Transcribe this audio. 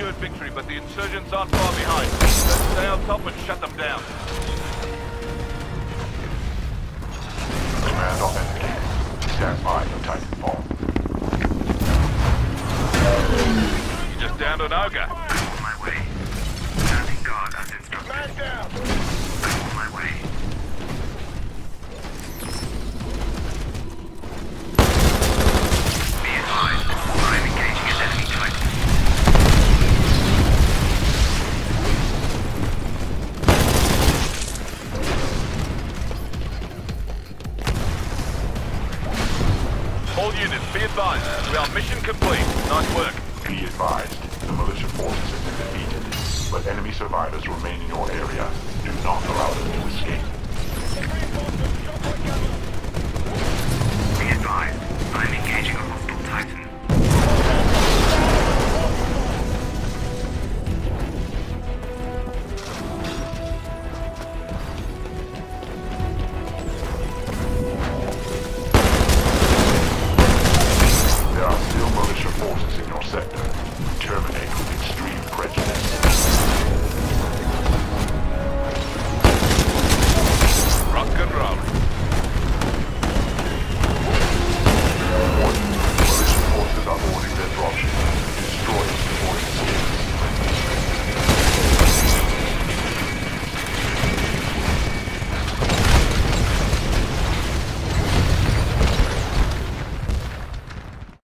secured victory, but the insurgents aren't far behind. Let's stay on top and shut them down. Command authenticated. Stand by for Titanfall. You just downed an ogre. On my way. Standing guard as instructed. Man down! On my way. Be advised, I'm engaging an enemy Titan. All units, be advised. We are mission complete. Nice work. Be advised, the militia forces have been defeated, but enemy survivors remain in your area. Do not allow them to escape. Be advised, I'm engaging a